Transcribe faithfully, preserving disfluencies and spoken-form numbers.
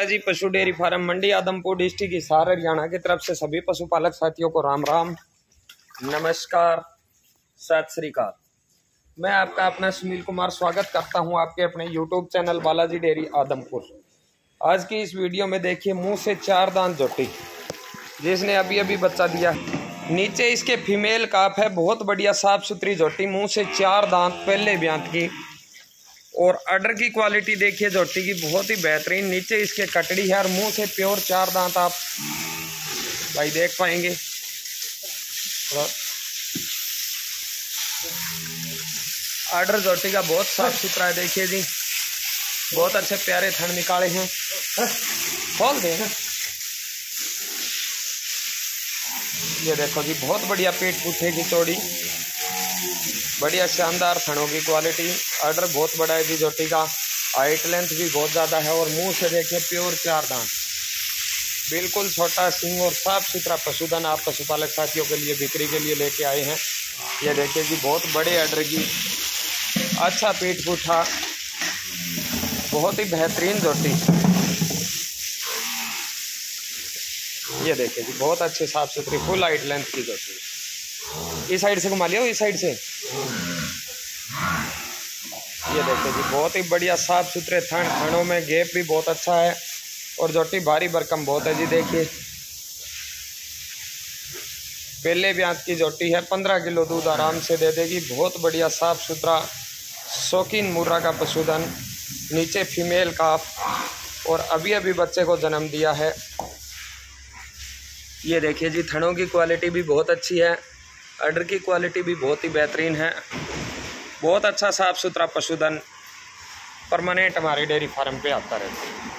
बालाजी पशु dairy farm Mandi Adampur district Hisar Haryana की तरफ से सभी पशुपालक साथियों को राम राम, नमस्कार, सत श्री अकाल। मैं आपका अपना सुनील कुमार स्वागत करता हूं आपके अपने YouTube channel Balaji dairy Adampur. आज की इस वीडियो में देखिए मुंह से चार दांत जोटी जिसने अभी अभी बच्चा दिया। नीचे इसके फीमेल काफ है, बहुत बढ़िया साफ सुथरी जोटी, मुंह से चार दांत पहले ब्यांत की। और अडर की क्वालिटी देखिए जोटी की बहुत ही बेहतरीन। नीचे इसके कटड़ी है और मुंह से प्योर चार दांत आप भाई देख पाएंगे। अडर जोटी का बहुत साफ सुथरा है, देखिए जी, बहुत अच्छे प्यारे थन निकाले हैं। खोल दे, ये देखो जी, बहुत बढ़िया पेट पूछे की चौड़ी, बढ़िया शानदार थनों की क्वालिटी। ऑर्डर बहुत बड़ा है जी जोटी का, हाइट लेंथ भी बहुत ज़्यादा है। और मुंह से देखिए प्योर चार दांत, बिल्कुल छोटा सिंग और साफ सुथरा पशुधन आप पशुपालक साथियों के लिए बिक्री के लिए लेके आए हैं। ये देखिए जी, बहुत बड़े ऑर्डर की, अच्छा पेट पूछा, बहुत ही बेहतरीन जोटी। ये देखिए जी, बहुत अच्छे साफ सुथरी फुल हाइट लेंथ की जोटी। इस साइड से घुमा लियो, इस साइड से। ये देखिए जी, बहुत ही बढ़िया साफ सुथरे थन, थनों में गैप भी बहुत अच्छा है और जोटी भारी भरकम बहुत है जी। देखिए पहले ब्यांत की जोटी है, पंद्रह किलो दूध आराम से दे देगी। बहुत बढ़िया साफ सुथरा शौकीन मुर्रा का पशुधन। नीचे फीमेल काफ और अभी अभी बच्चे को जन्म दिया है। ये देखिए जी, थनों की क्वालिटी भी बहुत अच्छी है, ऑर्डर की क्वालिटी भी बहुत ही बेहतरीन है। बहुत अच्छा साफ सुथरा पशुधन परमानेंट हमारे डेयरी फार्म पे आता रहता है।